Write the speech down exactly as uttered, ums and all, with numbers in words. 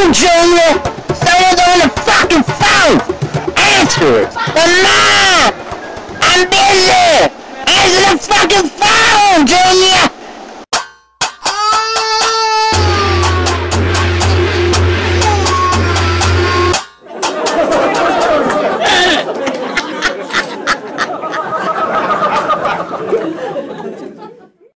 phone, Junior! Someone's on the fucking phone! Answer it! Come on! I'm busy! Answer the fucking phone, Junior!